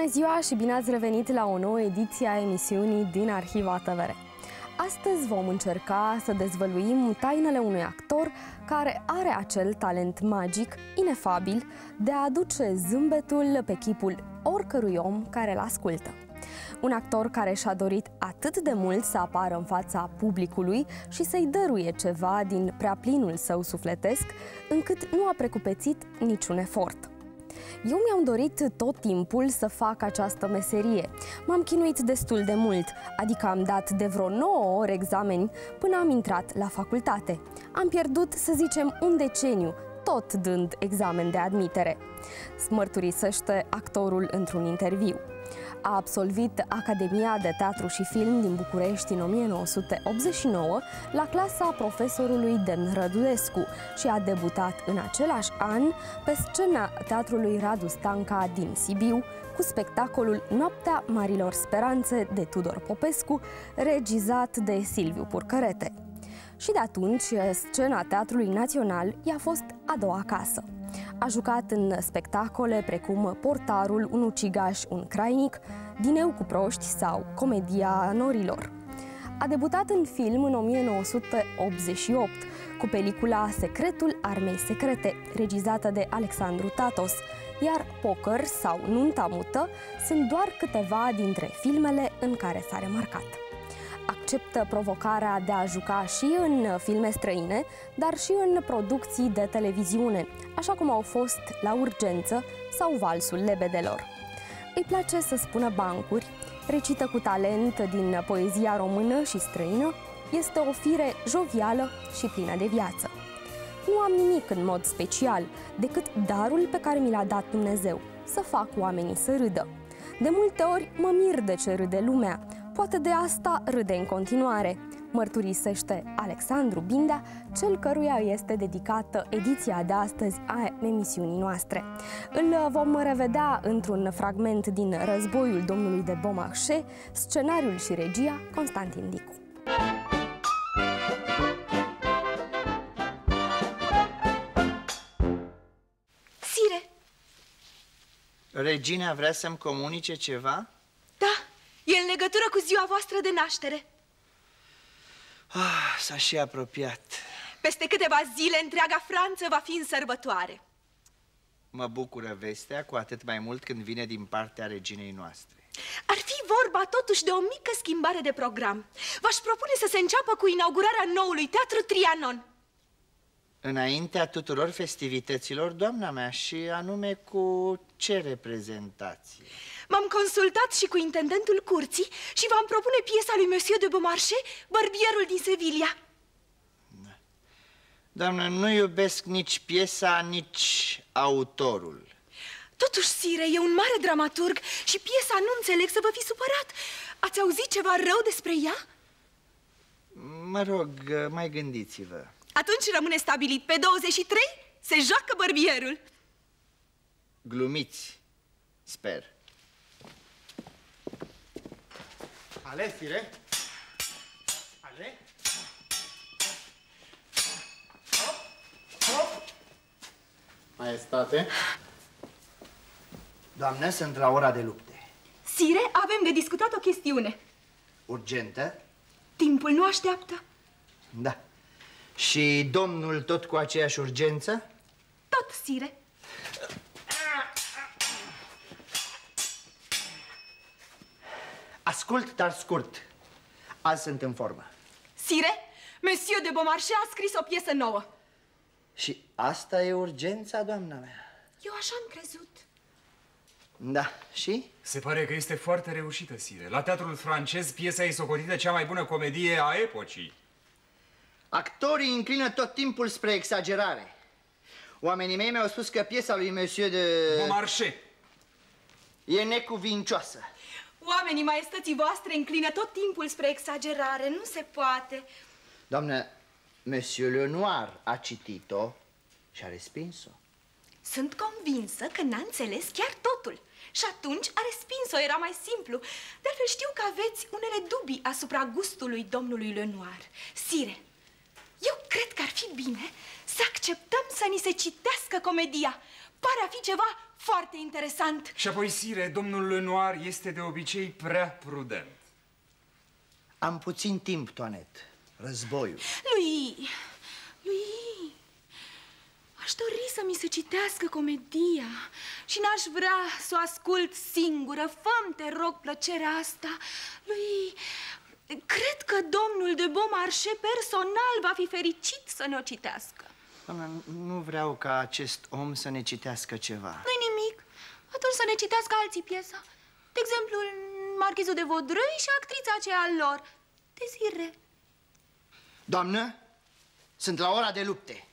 Bună ziua și bine ați revenit la o nouă ediție a emisiunii din Arhiva TVR. Astăzi vom încerca să dezvăluim tainele unui actor care are acel talent magic, inefabil, de a aduce zâmbetul pe chipul oricărui om care îl ascultă. Un actor care și-a dorit atât de mult să apară în fața publicului și să-i dăruie ceva din prea plinul său sufletesc, încât nu a precupețit niciun efort. Eu mi-am dorit tot timpul să fac această meserie. M-am chinuit destul de mult, adică am dat de vreo 9 ore exameni până am intrat la facultate. Am pierdut, să zicem, un deceniu, tot dând examen de admitere, mărturisește actorul într-un interviu. A absolvit Academia de Teatru și Film din București în 1989 la clasa profesorului Demn Rădulescu și a debutat în același an pe scena Teatrului Radu Stanca din Sibiu cu spectacolul Noaptea Marilor Speranțe de Tudor Popescu, regizat de Silviu Purcărete. Și de atunci, scena Teatrului Național i-a fost a doua casă. A jucat în spectacole precum Portarul, Un ucigaș, un crainic, Dineu cu proști sau Comedia norilor. A debutat în film în 1988 cu pelicula Secretul Armei Secrete, regizată de Alexandru Tatos, iar Poker sau Nunta mută sunt doar câteva dintre filmele în care s-a remarcat. Acceptă provocarea de a juca și în filme străine, dar și în producții de televiziune, așa cum au fost La Urgență sau Valsul lebedelor. Îi place să spună bancuri, recită cu talent din poezia română și străină, este o fire jovială și plină de viață. Nu am nimic în mod special, decât darul pe care mi l-a dat Dumnezeu, să fac oamenii să râdă. De multe ori mă mir de ce râde lumea, poate de asta râde în continuare, mărturisește Alexandru Bindea, cel căruia este dedicată ediția de astăzi a emisiunii noastre. Îl vom revedea într-un fragment din Războiul domnului de Beaumarchais, scenariul și regia Constantin Dicu. Sire! Regina vrea să-mi comunice ceva? Da, e în legătură cu ziua voastră de naștere. S-a și apropiat. Peste câteva zile, întreaga Franță va fi în sărbătoare. Mă bucură vestea, cu atât mai mult când vine din partea reginei noastre. Ar fi vorba totuși de o mică schimbare de program. V-aș propune să se înceapă cu inaugurarea noului Teatru Trianon. Înaintea tuturor festivităților, doamna mea, și anume cu ce reprezentație? M-am consultat și cu intendentul curții și v-am propune piesa lui Monsieur de Beaumarchais, Bărbierul din Sevilla. Da. Doamnă, nu iubesc nici piesa, nici autorul. Totuși, sire, e un mare dramaturg și piesa nu înțeleg să vă fi supărat. Ați auzit ceva rău despre ea? Mă rog, mai gândiți-vă. Atunci rămâne stabilit, pe 23 se joacă Bărbierul. Glumiți, sper. Ale, sire? Ale? Hop! Hop! Maestate? Doamnă, sunt la ora de lupte. Sire, avem de discutat o chestiune. Urgentă? Timpul nu așteaptă. Da. Și domnul tot cu aceeași urgență? Tot, sire. Ascult, dar scurt. Azi sunt în formă. Sire, Monsieur de Beaumarchais a scris o piesă nouă. Și asta e urgența, doamna mea? Eu așa am crezut. Da, și? Se pare că este foarte reușită, sire. La teatrul francez, piesa e socotită cea mai bună comedie a epocii. Actorii înclină tot timpul spre exagerare. Oamenii mei mi-au spus că piesa lui Monsieur de Beaumarchais e necuvincioasă. Oamenii maestății voastre înclină tot timpul spre exagerare. Nu se poate. Doamnă, Monsieur Lenoir a citit-o și a respins-o. Sunt convinsă că n-a înțeles chiar totul. Și atunci a respins-o, era mai simplu. De altfel știu că aveți unele dubii asupra gustului domnului Lenoir. Sire, eu cred că ar fi bine să acceptăm să ni se citească comedia. Pare a fi ceva Foarte interesant. Și apoi, sire, domnul Lenoir este de obicei prea prudent. Am puțin timp, Toanet. Războiul. Lui, aș dori să mi se citească comedia și n-aș vrea să o ascult singură. Fă-mi, te rog, plăcerea asta. Lui, cred că domnul de Beaumarchais personal va fi fericit să ne o citească. Doamna, nu vreau ca acest om să ne citească ceva. Nu-i nimic. Atunci să ne citească alții piesa. De exemplu, Marchizul de Vaudreuil și actrița aceea lor, Désirée. Doamnă, sunt la ora de lupte.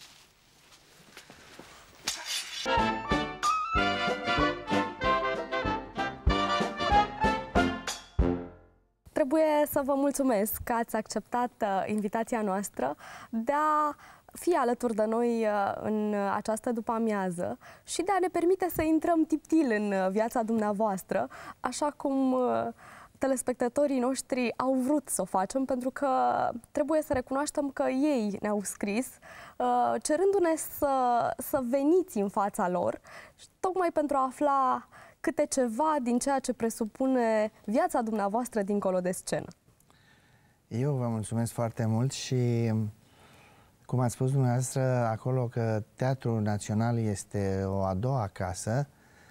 Trebuie să vă mulțumesc că ați acceptat invitația noastră de a fi alături de noi în această după-amiază și de a ne permite să intrăm tiptil în viața dumneavoastră, așa cum telespectatorii noștri au vrut să o facem, pentru că trebuie să recunoaștem că ei ne-au scris cerându-ne să veniți în fața lor, tocmai pentru a afla câte ceva din ceea ce presupune viața dumneavoastră dincolo de scenă. Eu vă mulțumesc foarte mult și, cum ați spus dumneavoastră acolo, că Teatrul Național este o a doua casă,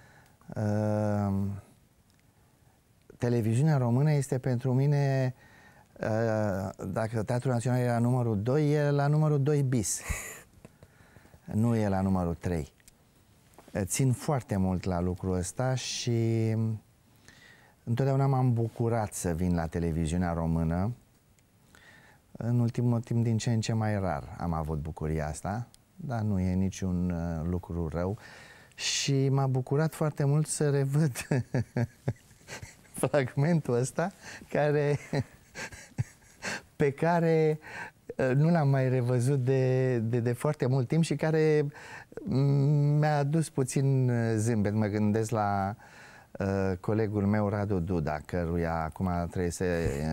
televiziunea română este pentru mine, dacă Teatrul Național e la numărul 2, e la numărul 2 bis. Nu e la numărul 3. Țin foarte mult la lucrul ăsta și întotdeauna m-am bucurat să vin la televiziunea română. În ultimul timp, din ce în ce mai rar am avut bucuria asta, dar nu e niciun lucru rău. Și m-a bucurat foarte mult să revăd fragmentul ăsta pe care nu l-am mai revăzut de foarte mult timp și care mi-a adus puțin zâmbet. Mă gândesc la colegul meu, Radu Duda, căruia acum trebuie să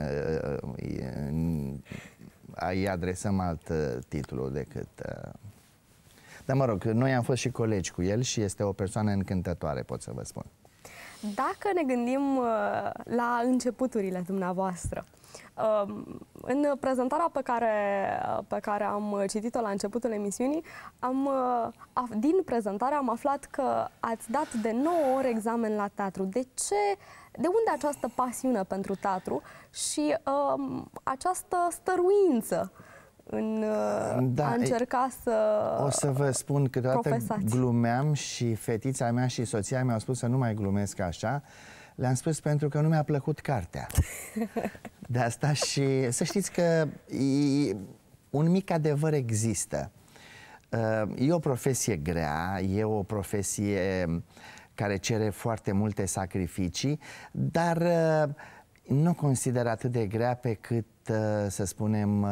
îi adresăm alt titlu decât... Dar mă rog, noi am fost și colegi cu el și este o persoană încântătoare, pot să vă spun. Dacă ne gândim la începuturile dumneavoastră, în prezentarea pe care am citit-o la începutul emisiunii, din prezentare am aflat că ați dat de 9 ori examen la teatru. De unde această pasiune pentru teatru și această stăruință în a încerca o să vă spun, câteodată glumeam și fetița mea și soția mi-au spus să nu mai glumesc așa. Le-am spus pentru că nu mi-a plăcut cartea. De asta și să știți că un mic adevăr există. E o profesie grea, e o profesie care cere foarte multe sacrificii, dar nu o consider atât de grea pe cât, să spunem,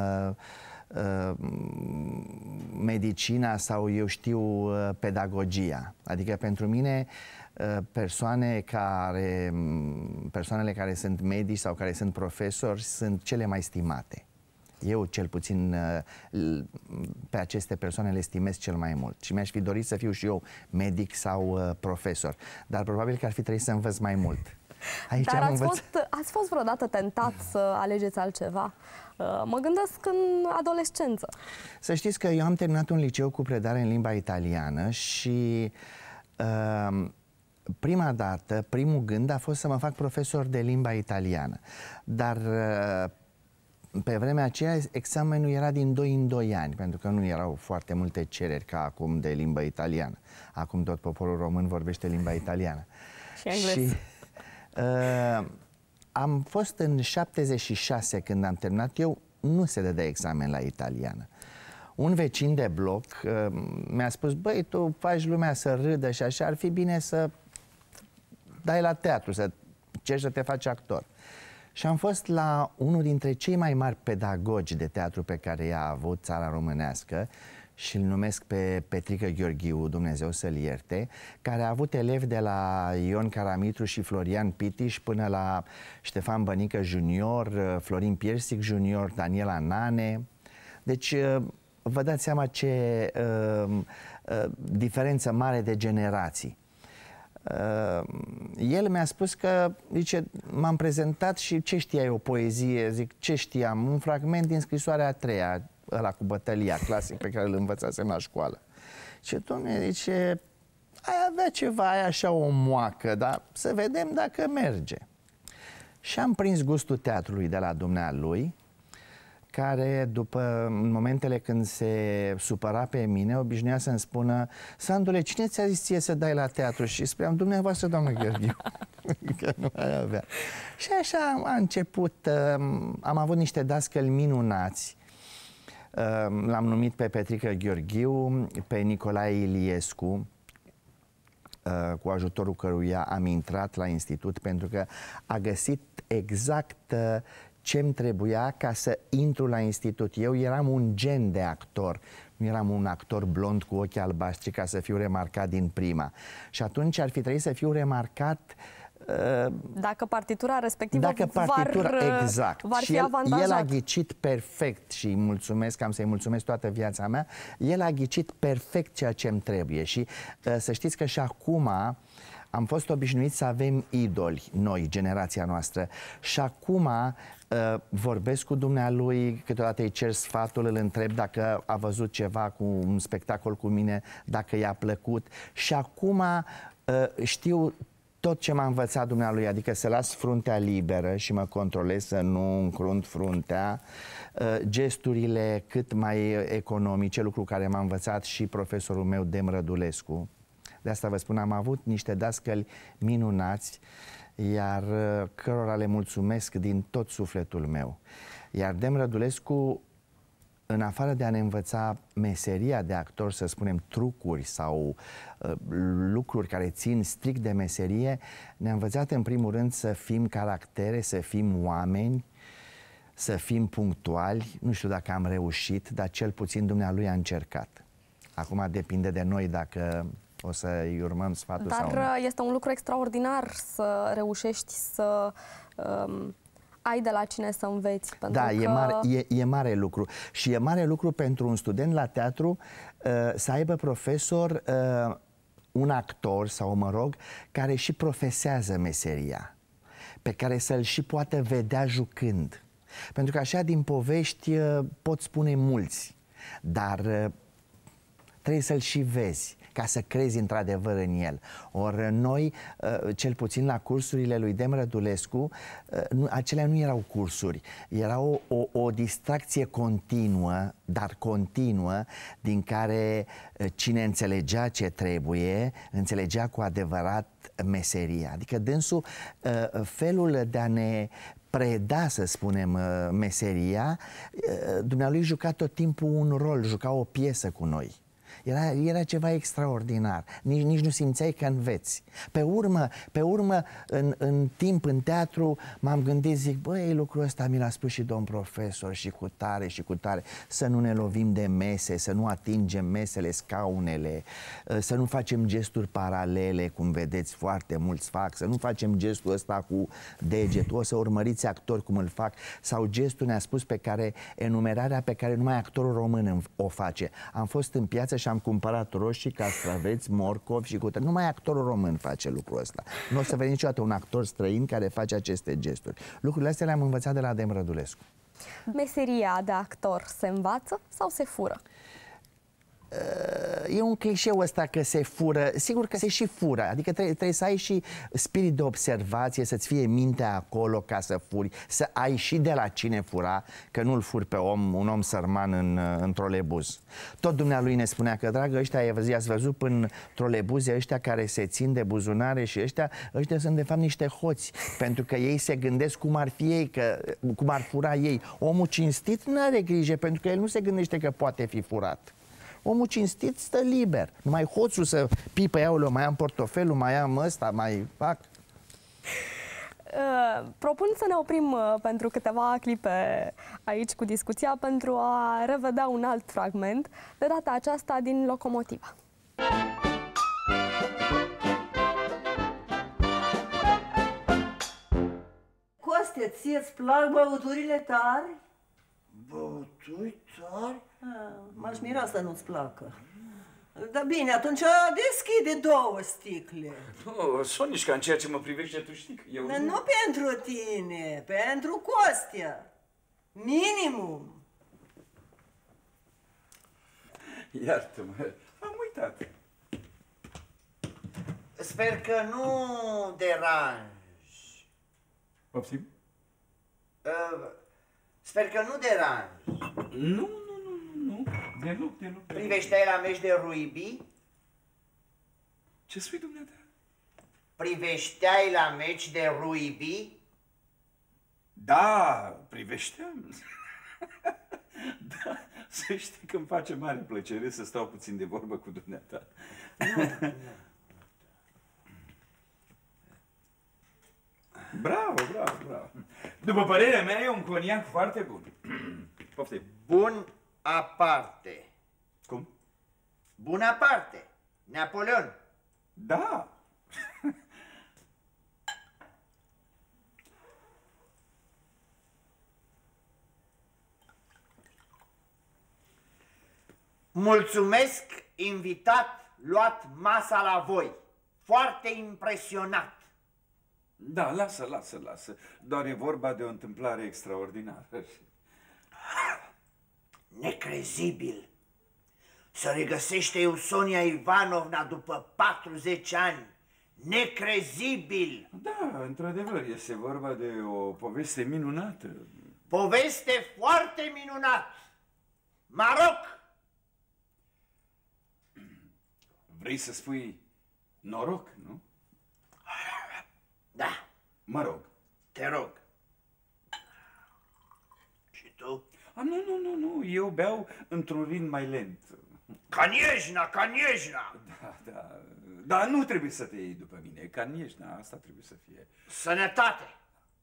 medicina sau, eu știu, pedagogia. Adică pentru mine persoanele care sunt medici sau care sunt profesori sunt cele mai stimate. Eu, cel puțin, pe aceste persoane le estimez cel mai mult. Și mi-aș fi dorit să fiu și eu medic sau profesor. Dar probabil că ar fi trebuit să învăț mai mult. Aici dar ați fost vreodată tentat să alegeți altceva? Mă gândesc în adolescență. Să știți că eu am terminat un liceu cu predare în limba italiană și prima dată, primul gând a fost să mă fac profesor de limba italiană. Dar pe vremea aceea examenul era din 2 în 2 ani, pentru că nu erau foarte multe cereri ca acum de limbă italiană. Acum tot poporul român vorbește limba italiană. Și engleză. Am fost în 76 când am terminat. Eu nu se dădea examen la italiană. Un vecin de bloc mi-a spus: băi, tu faci lumea să râdă și așa, ar fi bine să dai la teatru, să ceri să te faci actor. Și am fost la unul dintre cei mai mari pedagogi de teatru pe care i-a avut țara românească și îl numesc pe Petrică Gheorghiu, Dumnezeu să-l ierte, care a avut elevi de la Ion Caramitru și Florian Pitiș până la Ștefan Bănică Junior, Florin Piersic Junior, Daniela Nane. Deci vă dați seama ce diferență mare de generații. El mi-a spus că, zice, m-am prezentat și ce știai o poezie? Zic, ce știam? Un fragment din scrisoarea a treia, ăla cu bătălia, clasic, pe care îl învățasem la școală. Și dom'le, zice, ai avea ceva, ai așa o moacă, dar să vedem dacă merge. Și am prins gustul teatrului de la dumnealui, care, în momentele când se supăra pe mine, obișnuia să-mi spună: Sandule, cine ți-a zis ție să dai la teatru? Și spuneam: dumneavoastră, doamnă Gheorghiu. Că nu mai avea. Și așa a început. Am avut niște dascăli minunați. L-am numit pe Petrică Gheorghiu, pe Nicolae Iliescu, cu ajutorul căruia am intrat la institut, pentru că a găsit exact ce-mi trebuia ca să intru la institut. Eu eram un gen de actor, nu eram un actor blond cu ochi albaștri ca să fiu remarcat din prima. Și atunci ar fi trebuit să fiu remarcat dacă partitura respectivă exact. V-ar fi avantajat. El a ghicit perfect și mulțumesc, am să-i mulțumesc toată viața mea, el a ghicit perfect ceea ce îmi trebuie. Și să știți că și acum am fost obișnuiți să avem idoli, noi, generația noastră. Și acum vorbesc cu dumnealui, câteodată îi cer sfatul, îl întreb dacă a văzut ceva cu un spectacol cu mine, dacă i-a plăcut. Și acum știu tot ce m-a învățat dumnealui, adică să las fruntea liberă și mă controlez să nu încrunt fruntea, gesturile cât mai economice, lucru care m-a învățat și profesorul meu, Dem Rădulescu. De asta vă spun, am avut niște dascăli minunați, iar cărora le mulțumesc din tot sufletul meu. Iar Dem Rădulescu, în afară de a ne învăța meseria de actor, să spunem trucuri sau lucruri care țin strict de meserie, ne-a învățat în primul rând să fim caractere, să fim oameni, să fim punctuali. Nu știu dacă am reușit, dar cel puțin dumnealui a încercat. Acum depinde de noi dacă o să-i urmăm sfatul sau nu. Dar este un lucru extraordinar să reușești să ai de la cine să înveți. Da, că... e mare lucru. Și e mare lucru pentru un student la teatru să aibă profesor, un actor sau, mă rog, care și profesează meseria, pe care să-l și poată vedea jucând. Pentru că așa din povești pot spune mulți, dar trebuie să-l și vezi ca să crezi într-adevăr în el. Ori noi, cel puțin la cursurile lui Dem Rădulescu, acelea nu erau cursuri, era o distracție continuă, dar continuă, din care cine înțelegea ce trebuie, înțelegea cu adevărat meseria. Adică dânsul, felul de a ne preda, să spunem, meseria, dumnealui juca tot timpul un rol, juca o piesă cu noi. Era ceva extraordinar. Nici nu simțeai că înveți. Pe urmă în timp, în teatru, m-am gândit, zic, băi, lucrul ăsta mi l-a spus și domn profesor și cu tare și cu tare. Să nu ne lovim de mese, să nu atingem mesele, scaunele, să nu facem gesturi paralele, cum vedeți foarte mulți fac, să nu facem gestul ăsta cu degetul. O să urmăriți actori cum îl fac. Sau gestul, ne-a spus, enumerarea pe care numai actorul român o face. Am fost în piață și am cumpărat roșii, castraveți, morcovi și cu... Numai actorul român face lucrul ăsta. Nu o să vezi niciodată un actor străin care face aceste gesturi. Lucrurile astea le-am învățat de la Dem Rădulescu. Meseria de actor se învață sau se fură? E un clișeu ăsta că se fură. Sigur că se și fură. Adică trebuie să ai și spirit de observație, să-ți fie mintea acolo ca să furi, să ai și de la cine fura, că nu-l furi pe un om sărman în trolebuz. Tot dumnealui ne spunea că, dragă, ăștia i-ați văzut până trolebuze, ăștia care se țin de buzunare și ăștia sunt de fapt niște hoți, pentru că ei se gândesc cum ar fi ei, cum ar fura ei. Omul cinstit nu are grijă, pentru că el nu se gândește că poate fi furat. Omul cinstit stă liber. Numai hoțul să pipă, iauleu, mai am portofelul, mai am ăsta, mai fac. Propun să ne oprim pentru câteva clipe aici cu discuția pentru a revedea un alt fragment, de data aceasta din Locomotiva. Coste, ție-ți plac băuturile tari? Băuturi tari? M-aș mira să nu-ți placă. Da bine, atunci deschide 2 sticle. Nu, Sonișca, în ceea ce mă privește, tu știi că eu... Nu pentru tine, pentru Costea. Minimum. Iartă-mă, am uitat. Sper că nu deranj. Poftim? Sper că nu deranj. Nu. Deloc. Priveșteai la meci de rugby? Ce spui, dumneata? Priveșteai la meci de rugby? Da, priveșteam. Da, să știi că îmi face mare plăcere să stau puțin de vorbă cu dumneata. Bravo. După părerea mea, e un coniac foarte bun. Poftim. Bun aparte. Cum? Bun aparte. Napoleon. Da. Mulțumesc, invitat, luat masa la voi. Foarte impresionat. Da, lasă. Doar e vorba de o întâmplare extraordinară. Necrezibil. Să regăsește Eusonia Ivanovna după 40 ani. Necrezibil. Da, într-adevăr, este vorba de o poveste minunată. Poveste foarte minunată. Maroc. Vrei să spui noroc, nu? Da, Mă rog. te rog. Și tu? Nu, eu beau într-un ritm mai lent. Caniejna. Da, dar nu trebuie să te iei după mine, Caniejna, asta trebuie să fie. Sănătate.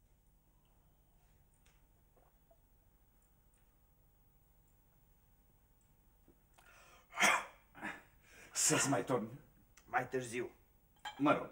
Să-ți mai torn? Mai târziu. Mă rog.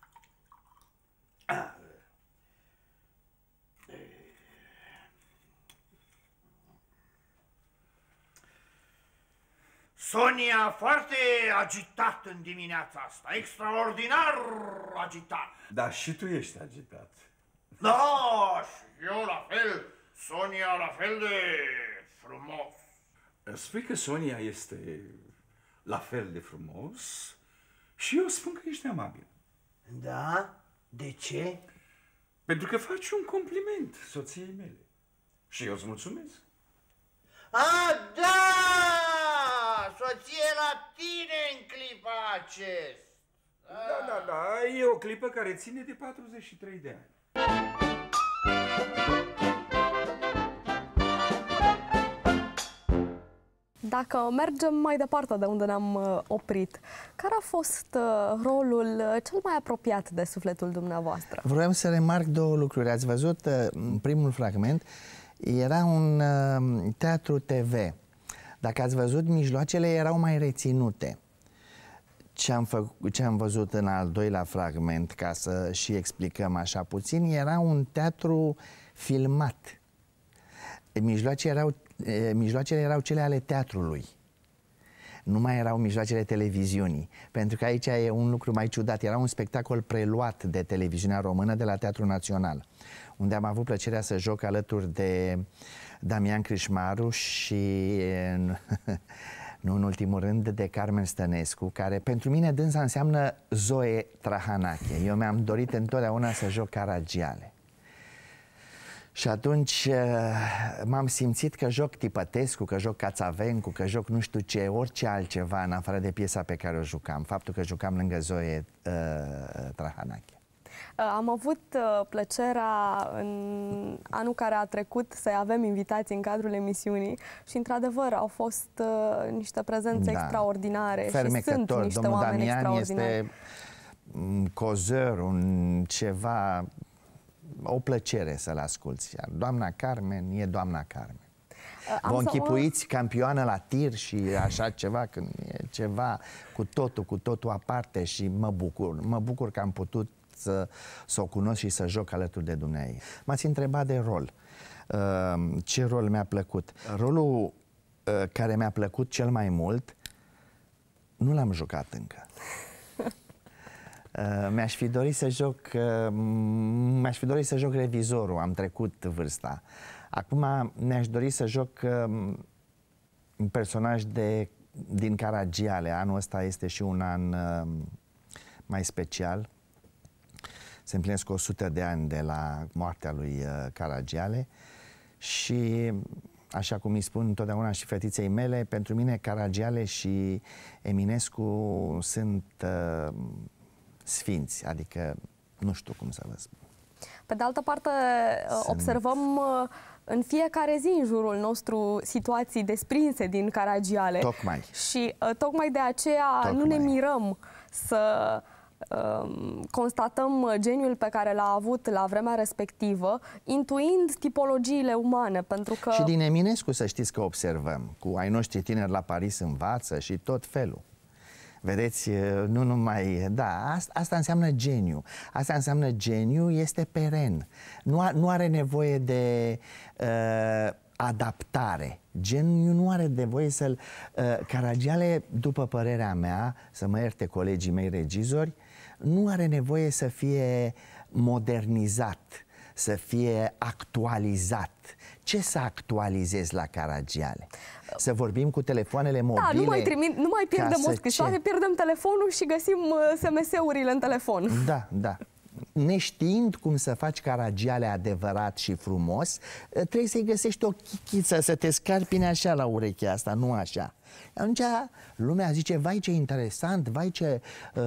Sonia foarte agitat în dimineața asta, extraordinar agitat. Dar și tu ești agitat. Da, și eu la fel, Sonia la fel de frumos. Spui că Sonia este la fel de frumos și eu spun că ești amabil. Da? De ce? Pentru că faci un compliment soției mele. Și eu îți mulțumesc. Ah, da! Soție la tine în clipa acest. Da, e o clipă care ține de 43 de ani. Dacă mergem mai departe de unde ne-am oprit, care a fost rolul cel mai apropiat de sufletul dumneavoastră? Vreau să remarc 2 lucruri. Ați văzut, în primul fragment, era un teatru TV. Dacă ați văzut, mijloacele erau mai reținute. Ce am văzut în al 2-lea fragment, ca să și explicăm puțin, era un teatru filmat. Mijloacele erau cele ale teatrului. Nu mai erau mijloacele televiziunii. Pentru că aici e un lucru mai ciudat. Era un spectacol preluat de televiziunea română de la Teatrul Național, unde am avut plăcerea să joc alături de Damian Crișmaru și, nu în ultimul rând, de Carmen Stănescu, care pentru mine dânsa înseamnă Zoe Trahanache. Eu mi-am dorit întotdeauna să joc Caragiale. Și atunci m-am simțit că joc Tipătescu, că joc Cațavencu, că joc nu știu ce, orice altceva în afară de piesa pe care o jucam. Faptul că jucam lângă Zoe Trahanache. Am avut plăcerea în anul care a trecut să avem invitații în cadrul emisiunii și, într-adevăr, au fost niște prezențe extraordinare și sunt niște domnul oameni Damian extraordinari. este un cozăr, un ceva, o plăcere să-l asculți. Doamna Carmen e doamna Carmen. Vă închipuiți campioană la tir și așa ceva, când e ceva cu totul aparte și mă bucur că am putut să o cunosc și să joc alături de dumneavoastră. M-ați întrebat de rol. Ce rol mi-a plăcut? Rolul care mi-a plăcut cel mai mult Nu l-am jucat încă. Mi-aș fi dorit să joc revizorul, am trecut vârsta. Acum mi-aș dori să joc un personaj din Caragiale. Anul ăsta este și un an mai special. Se împlinesc 100 de ani de la moartea lui Caragiale și, așa cum îi spun întotdeauna și fetiței mele, pentru mine Caragiale și Eminescu sunt sfinți, adică nu știu cum să vă spun. Pe de altă parte, observăm în fiecare zi în jurul nostru situații desprinse din Caragiale. Tocmai. Și tocmai de aceea nu ne mirăm să constatăm geniul pe care l-a avut la vremea respectivă, intuind tipologiile umane, pentru că... Și din Eminescu să știți că observăm, cu ai noștri tineri la Paris învață și tot felul. Vedeți, nu numai... Da, asta înseamnă geniu. Asta înseamnă geniu, este peren. Nu are nevoie de adaptare. Geniu nu are nevoie să-l... Caragiale, după părerea mea, să mă ierte colegii mei regizori, nu are nevoie să fie modernizat, să fie actualizat. Ce să actualizezi la Caragiale? Să vorbim cu telefoanele mobile? Da, nu mai pierdem o scrisoare, pierdem telefonul și găsim SMS-urile în telefon. Da, da. Neștiind cum să faci Caragiale adevărat și frumos, trebuie să-i găsești o chichiță, să te scarpine așa la urechea asta, nu așa. Atunci lumea zice, vai ce interesant, vai ce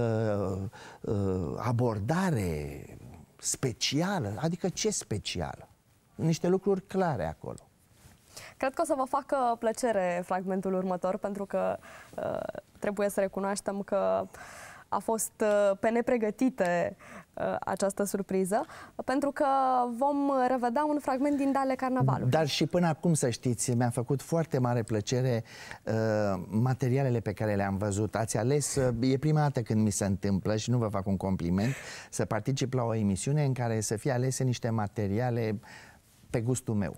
abordare specială. Adică ce specială? Niște lucruri clare acolo. Cred că o să vă facă plăcere fragmentul următor, pentru că trebuie să recunoaștem că a fost pe nepregătite această surpriză, pentru că vom revedea un fragment din Dalele Carnavalului. Dar și până acum, să știți, mi-a făcut foarte mare plăcere materialele pe care le-am văzut. Ați ales, e prima dată când mi se întâmplă, și nu vă fac un compliment, să particip la o emisiune în care să fie alese niște materiale pe gustul meu.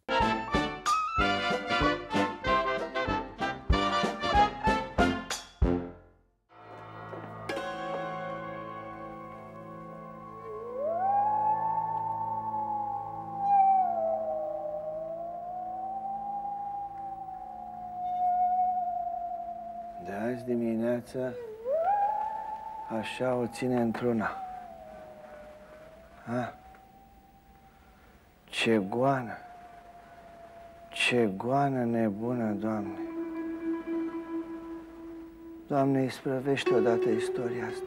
De azi dimineață așa o ține într-una. Ce goană! Ce goană nebună, Doamne! Doamne, isprăvește odată istoria asta.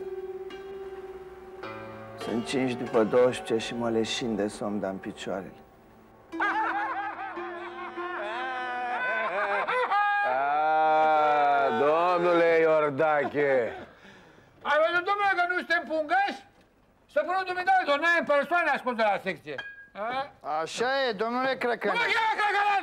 Sunt 5 după 12 și mă leșin de somn de-am picioarele. Domnule Iordache! Ai văzut, domnule, că nu suntem pungași? Stăpânul dumitale, doamne, în persoane ascultă la secție. Așa e, domnule Crăcănan. Nu mă cheamă Crăcănan!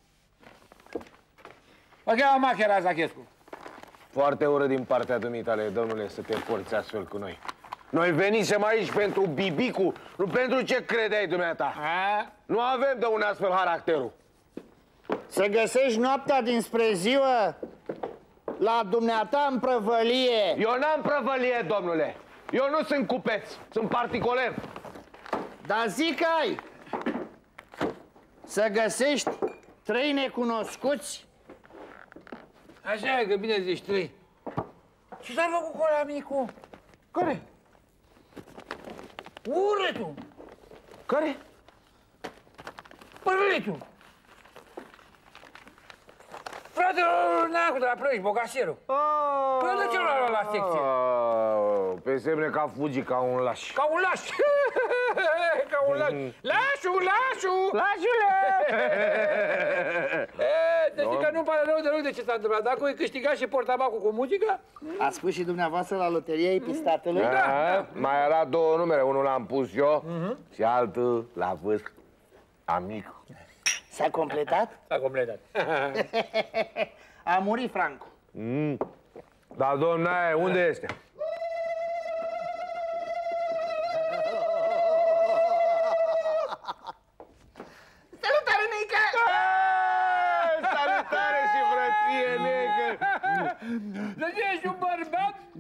Mă cheamă Machera Zachescu. Foarte urât din partea dumitale, domnule, să te porți astfel cu noi. Noi venisem aici pentru Bibicu, nu pentru ce credeai dumneata. Nu avem de un astfel caracterul. Să găsești noaptea dinspre ziua la dumneata în prăvălie. Eu n-am prăvălie, domnule. Eu nu sunt cupeț, sunt particuler. Dar zic ai să găsești 3 necunoscuți. Așa e, că bine zici, 3. Ce s-a făcut cu ăla micu? Care? Urâtul! Care? Părâlitul! Fratele Neacu de la Plăiești, bocașerul. Păi de ce l-a luat la secție? Pe semne că a fugit ca un laș. Ca un laș! Ca un laș! Lașu, lașu! Lașule! Deci că nu-mi pare rău deloc de ce s-a întâmplat. Dacă ai câștigat și portabacul cu muzică... Ați spus și dumneavoastră la loteria Epistatului? Da. Mai era 2 numere, unul l-am pus eu și altul la vârst amic. S-a completat? S-a completat. A murit Franco. Dar, domnaie, unde este? Salutare, Neica! Salutare și frăție, Neică! Deci ești un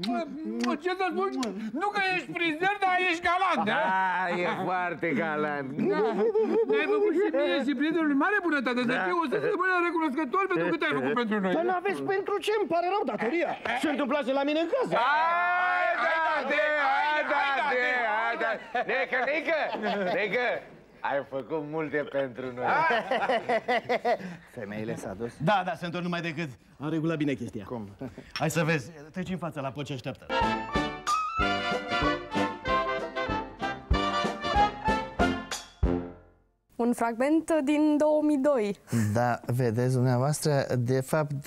Ce să spun? Nu că ești frizer, dar ești galant, da? Da, e foarte galant. Ne-ai făcut și mie și prietenului mare bunătate. Să știu, o să se rămână recunoscător pentru cât ai făcut pentru noi. Dar n-aveți pentru ce, îmi pare rău, datoria. Se întâmplase la mine în casă. Necă, ai făcut multe pentru noi. Femeile s-a dus? Da, se întorc numai decât. Am regulat bine chestia. Cum? Hai să vezi, treci în fața la pot ce așteaptă. Un fragment din 2002. Da, vedeți dumneavoastră, de fapt,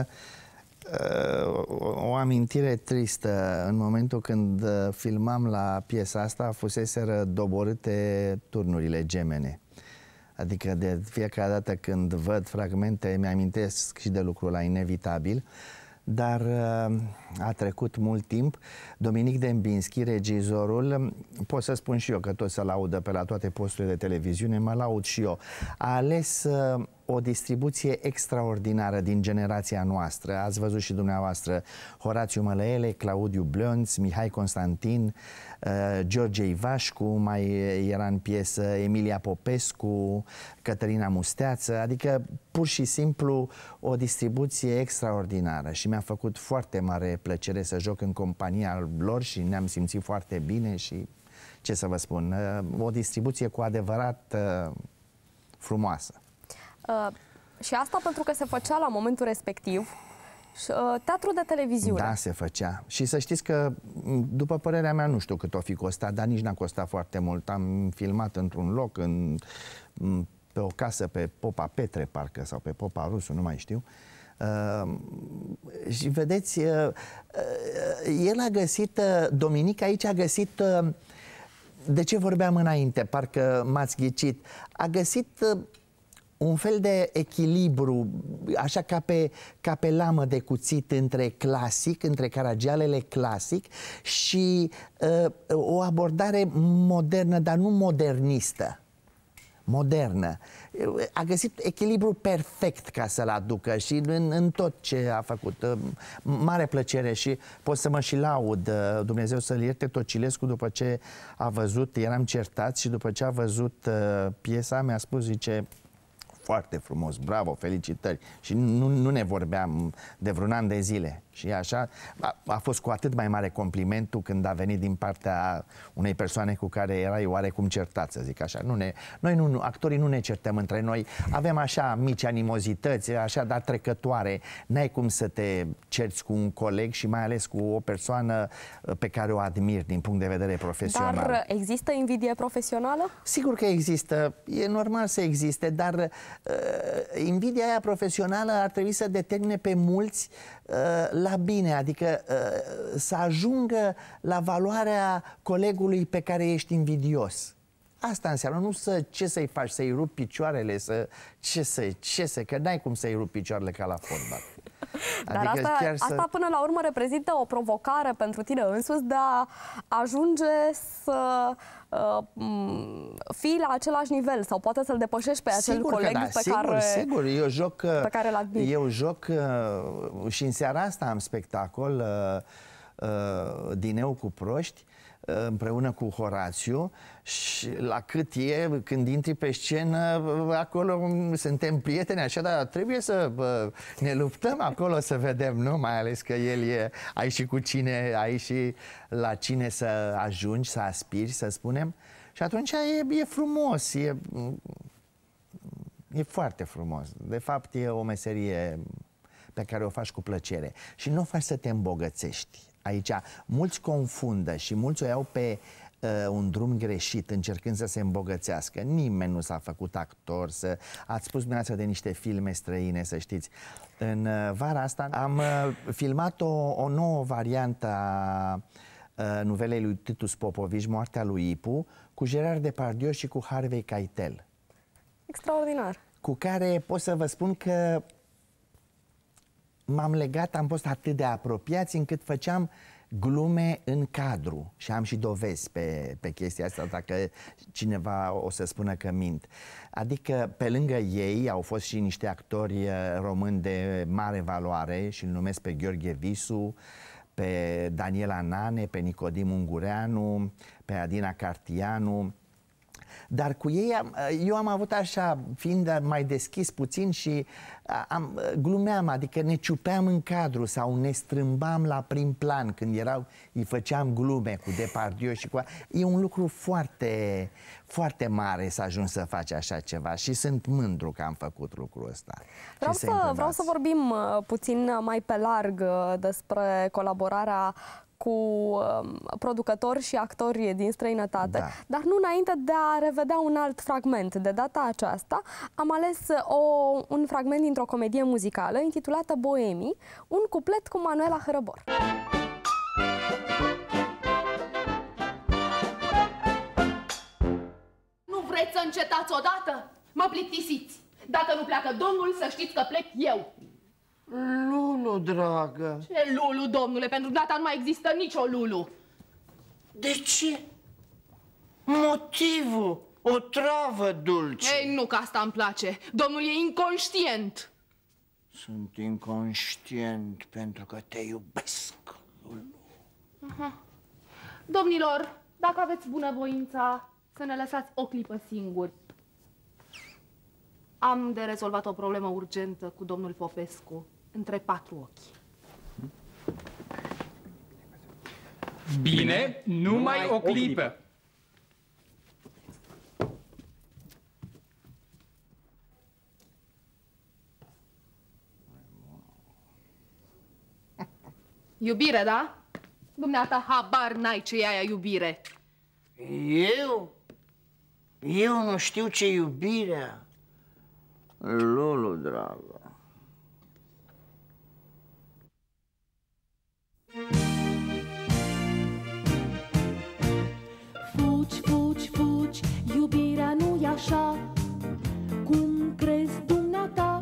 o amintire tristă. În momentul când filmam la piesa asta, fuseseră doborâte turnurile gemene. Adică de fiecare dată când văd fragmente, mi-amintesc și de lucrul ăla inevitabil. Dar a trecut mult timp. Dominic Dembinski, regizorul, pot să spun și eu că tot se laudă pe la toate posturile de televiziune, mă laud și eu. A ales o distribuție extraordinară din generația noastră. Ați văzut și dumneavoastră Horațiu Mălăele, Claudiu Blionț, Mihai Constantin, George Ivașcu, mai era în piesă Emilia Popescu, Cătălina Musteață, adică pur și simplu o distribuție extraordinară și mi-a făcut foarte mare plăcere să joc în compania lor și ne-am simțit foarte bine și ce să vă spun, o distribuție cu adevărat frumoasă. Și asta pentru că se făcea la momentul respectiv teatru de televiziune. Da, se făcea. Și să știți că, după părerea mea, nu știu cât o fi costat, dar nici n-a costat foarte mult. Am filmat într-un loc, pe o casă pe Popa Petre, parcă, sau pe Popa Rusu, nu mai știu. Și vedeți, el a găsit, Dominic aici a găsit, de ce vorbeam înainte, parcă m-ați ghicit, a găsit un fel de echilibru, așa ca pe lamă de cuțit între clasic, între Caragialele clasic și o abordare modernă, dar nu modernistă. Modernă. A găsit echilibru perfect ca să-l aducă și în tot ce a făcut. Mare plăcere și pot să mă și laud. Dumnezeu să-l ierte Tocilescu, după ce a văzut, eram certați și după ce a văzut piesa, mi-a spus, zice, foarte frumos, bravo, felicitări. Și nu ne vorbeam de vreun an de zile. Și așa a fost cu atât mai mare complimentul când a venit din partea unei persoane cu care erai oarecum certat, să zic așa. Noi actorii nu ne certăm între noi. Avem așa mici animozități, așa, dar trecătoare. N-ai cum să te cerți cu un coleg și mai ales cu o persoană pe care o admiri din punct de vedere profesional. Dar există invidie profesională? Sigur că există. E normal să existe, dar invidia aia profesională ar trebui să determine pe mulți la bine, adică să ajungă la valoarea colegului pe care ești invidios. Asta înseamnă, nu ce să-i faci, să-i rupi picioarele, că n-ai cum să-i rupi picioarele ca la fotbal. Dar adică asta până la urmă reprezintă o provocare pentru tine însuți de a ajunge să fii la același nivel sau poate să-l depășești pe acel coleg sigur, pe care îl admiri. Eu joc și în seara asta am spectacol, Dineu cu proști, împreună cu Horațiu și la cât e, când intri pe scenă, acolo suntem prieteni, așa, dar trebuie să ne luptăm acolo să vedem, nu? Mai ales că el ai și cu cine, ai și la cine să ajungi, să aspiri, să spunem. Și atunci e frumos, e foarte frumos. De fapt, e o meserie pe care o faci cu plăcere și nu o faci să te îmbogățești. Aici mulți confundă și mulți o iau pe un drum greșit, încercând să se îmbogățească. Nimeni nu s-a făcut actor. Ați spus dumneavoastră de niște filme străine, să știți. În vara asta am filmat o nouă variantă a nuvelei lui Titus Popovici, Moartea lui Ipu, cu Gerard Depardieu și cu Harvey Keitel. Extraordinar. Cu care pot să vă spun că m-am legat, am fost atât de apropiați încât făceam glume în cadru și am și dovezi pe chestia asta, dacă cineva o să spună că mint. Adică pe lângă ei au fost și niște actori români de mare valoare și îl numesc pe Gheorghe Visu, pe Daniela Nane, pe Nicodim Ungureanu, pe Adina Cartianu. Dar cu ei eu am avut așa, fiind mai deschis puțin și glumeam, adică ne ciupeam în cadru sau ne strâmbam la prim plan când îi făceam glume cu Depardieu și cu... E un lucru foarte, foarte mare să ajungi să faci așa ceva și sunt mândru că am făcut lucrul ăsta. Vreau să vorbim puțin mai pe larg despre colaborarea cu producători și actori din străinătate, dar nu înainte de a revedea un alt fragment. De data aceasta am ales un fragment dintr-o comedie muzicală intitulată Boemii, un cuplet cu Manuela Hrăbor. Nu vreți să încetați odată? Mă plictisiți! Dacă nu pleacă domnul, să știți că plec eu! Lulu, dragă. Ce Lulu, domnule? Pentru data nu mai există nicio Lulu. De ce? Motivul? O travă dulce. Ei, nu că asta îmi place. Domnul e inconștient. Sunt inconștient pentru că te iubesc, Lulu. Domnilor, dacă aveți bunăvoința să ne lăsați o clipă singuri. Am de rezolvat o problemă urgentă cu domnul Popescu. Între 4 ochi. Bine, numai o clipă. Iubire, da? Dumneata, habar n-ai ce e aia iubire. Eu nu știu ce iubirea. Lulu, dragă. Fugi, fugi, fugi, iubirea nu-i așa cum crezi dumneata.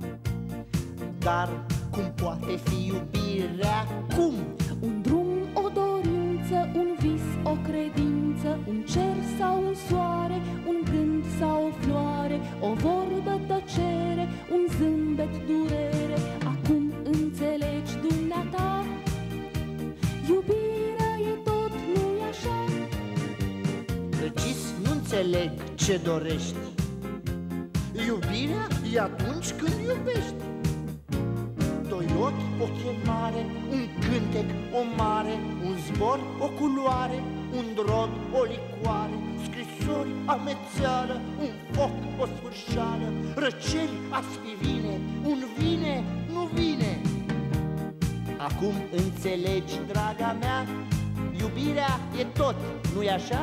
Dar cum poate fi iubirea? Cum? Un drum, o dorință, un vis, o credință, un cer sau un soare, un gând sau o floare, o vorbă, tăcere, un zâmbet, durere. Acum înțelegi dumneata? Iubirea e tot, nu-i așa? Precis nu înțeleg ce dorești. Iubirea e atunci când iubești. Doi ochi, o chemare, un cântec, o mare, un zbor, o culoare, un drog, o licoare, scrisori, amețeală, un foc, o sfârșeală, răceli, aspirine, un vine, nu vine. Acum înțelegi, draga mea, iubirea e tot, nu-i așa?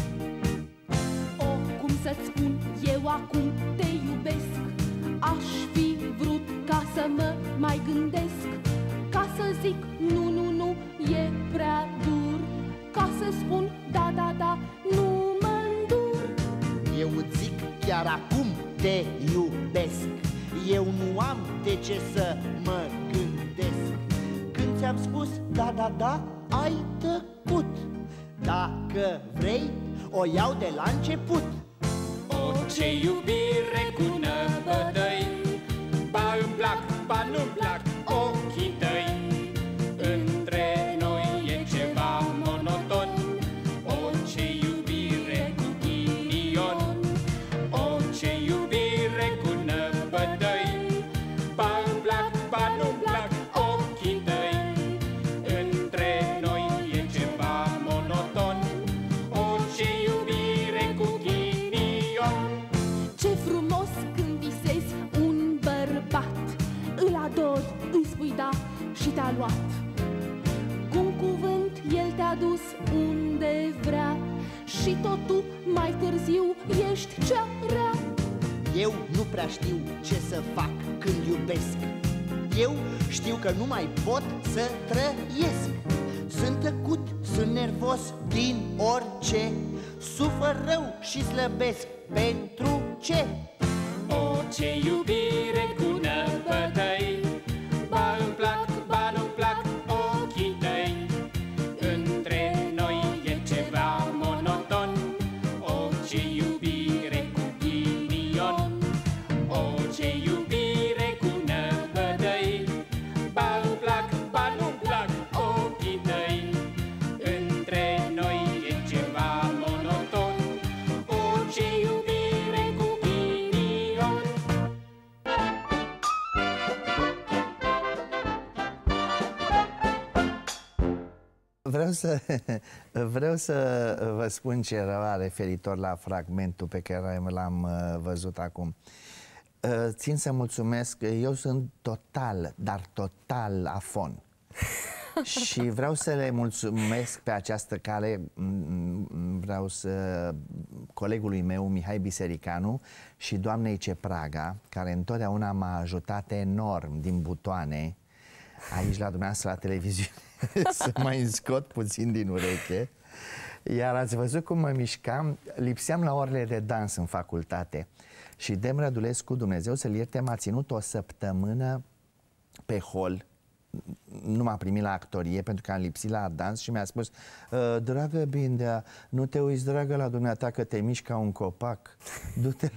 Cum să-ți spun, eu acum te iubesc. Aș fi vrut ca să mă mai gândesc, ca să zic nu, nu, nu, e prea dur, ca să spun da, da, da, nu mă îndur. Eu îți zic chiar acum te iubesc. Eu nu am de ce să mă gândesc. Când ți-am spus da, da, da, ai tăcut. Dacă vrei, o iau de la început. O, ce iubire cu năbădăi, ba îmi plac, ba nu-mi plac ochii tăi. Între noi e ceva monoton. O, ce iubire cu ghinion. O, ce iubire cu năbădăi, ba îmi plac, ba nu-mi plac ochii tăi. Între noi e ceva monoton. O, ce iubire cu ghinion. Ce frumos când visezi un bărbat, îl adori, îi spui da și te-a luat. Cu cuvânt el te-a dus unde vrea și tot tu mai târziu ești cea rea. Eu nu prea știu ce să fac când iubesc. Eu știu că nu mai pot să trăiesc. Sunt tăcut, sunt nervos din orice, sufăr rău și slăbesc pentru ce? O, ce iubire cu năbădăi, ba îmi plac, ba nu-mi plac ochii tăi. Între noi e ceva monoton. O, ce iubire cu ghinion. O, ce iubire cu năbădăi, ba îmi plac, ba nu-mi plac ochii vreau să vă spun ceva referitor la fragmentul pe care l-am văzut acum. Țin să mulțumesc, eu sunt total, dar total afon. Și vreau să le mulțumesc pe această cale, vreau să colegului meu, Mihai Bisericanu, și doamnei Cepraga, care întotdeauna m-a ajutat enorm din butoane, aici la dumneavoastră la televiziune, să mai scot puțin din ureche. Iar ați văzut cum mă mișcam, lipseam la orele de dans în facultate. Și Dem Rădulescu, Dumnezeu să-l ierte, m-a ținut o săptămână pe hol. Nu m-a primit la actorie pentru că am lipsit la dans și mi-a spus: dragă Bindea, nu te uiți, dragă, la dumneata că te miști ca un copac. Du-te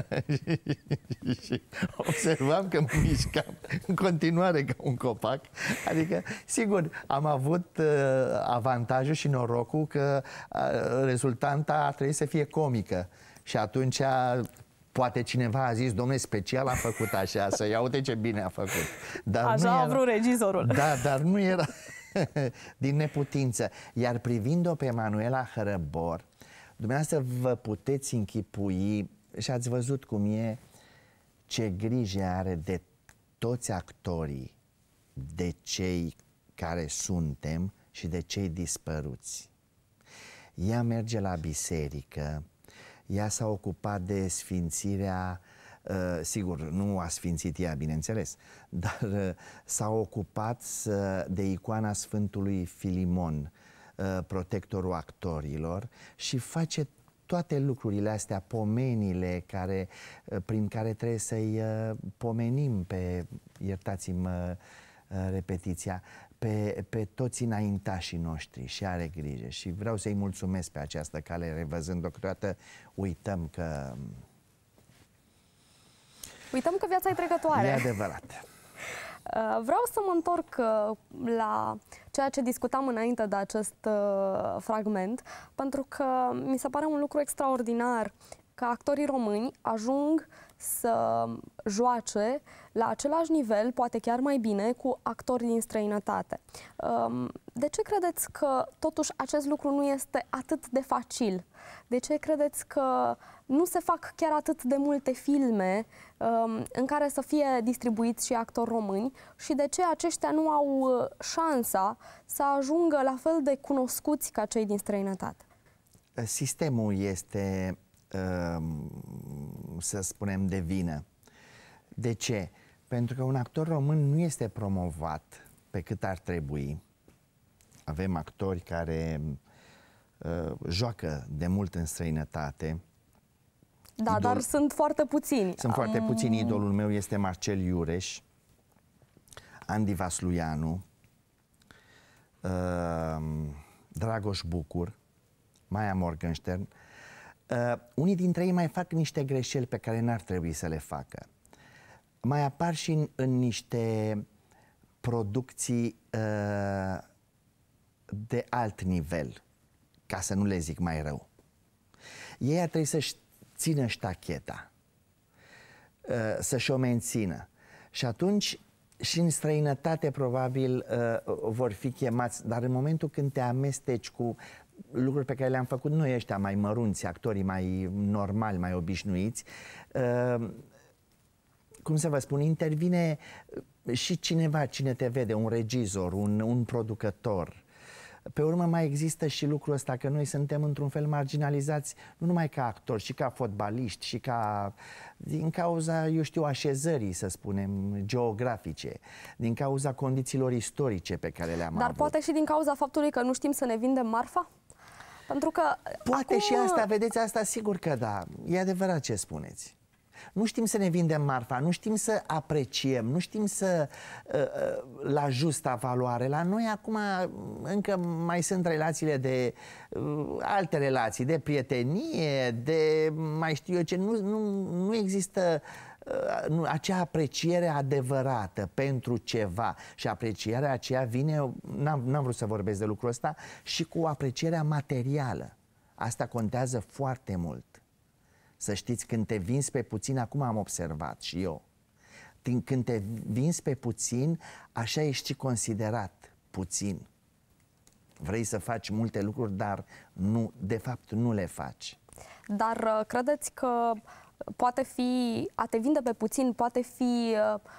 și observam că mă mișcam în continuare ca un copac. Adică, sigur, am avut avantajul și norocul că rezultanta a trebuit să fie comică. Și atunci poate cineva a zis: dom'le, special a făcut așa, să ia uite ce bine a făcut. Dar așa a vrut regizorul. Da, dar nu era din neputință. Iar privind-o pe Manuela Hărăbor, dumneavoastră vă puteți închipui, și ați văzut cum e, ce grijă are de toți actorii, de cei care suntem și de cei dispăruți. Ea merge la biserică, ea s-a ocupat de sfințirea, sigur, nu a sfințit ea, bineînțeles, dar s-a ocupat de icoana Sfântului Filimon, protectorul actorilor, și face toate lucrurile astea, pomenile prin care trebuie să-i pomenim pe, iertați-mă repetiția, pe toți înaintașii noștri, și are grijă. Și vreau să-i mulțumesc pe această cale, revăzând-o, câteodată uităm că viața e trecătoare. E adevărat. Vreau să mă întorc la ceea ce discutam înainte de acest fragment, pentru că mi se pare un lucru extraordinar că actorii români ajung să joace la același nivel, poate chiar mai bine, cu actori din străinătate. De ce credeți că totuși acest lucru nu este atât de facil? De ce credeți că nu se fac chiar atât de multe filme în care să fie distribuiți și actori români și de ce aceștia nu au șansa să ajungă la fel de cunoscuți ca cei din străinătate? Sistemul este, să spunem, de vină. De ce? Pentru că un actor român nu este promovat pe cât ar trebui. Avem actori care joacă de mult în străinătate. Da, dar sunt foarte puțini. Sunt foarte puțini. Idolul meu este Marcel Iureș, Andy Vasluianu, Dragoș Bucur, Maia Morgenstern. Unii dintre ei mai fac niște greșeli pe care n-ar trebui să le facă. Mai apar și în niște producții de alt nivel, ca să nu le zic mai rău. Ei ar trebui să-și țină ștacheta, să-și o mențină. Și atunci și în străinătate probabil vor fi chemați, dar în momentul când te amesteci cu lucruri pe care le-am făcut noi ăștia mai mărunți, actorii mai normali, mai obișnuiți, cum să vă spun, intervine și cineva, cine te vede, un regizor, un producător. Pe urmă mai există și lucrul ăsta că noi suntem într-un fel marginalizați, nu numai ca actori, și ca fotbaliști, și din cauza, eu știu, așezării, să spunem, geografice, din cauza condițiilor istorice pe care le-am avut. Dar poate și din cauza faptului că nu știm să ne vindem marfa? Pentru că poate acum... și asta, vedeți, asta sigur că da, e adevărat ce spuneți. Nu știm să ne vindem marfa, nu știm să apreciem, nu știm să la justa valoare. La noi acum încă mai sunt relațiile de alte relații, de prietenie, de mai știu eu ce, nu există acea apreciere adevărată pentru ceva. Și aprecierea aceea vine, n-am vrut să vorbesc de lucrul ăsta, și cu aprecierea materială. Asta contează foarte mult. Să știți, când te vinzi pe puțin, acum am observat și eu, când te vinzi pe puțin, așa ești considerat puțin. Vrei să faci multe lucruri, dar nu, de fapt nu le faci. Dar credeți că poate fi, a te vinde pe puțin, poate fi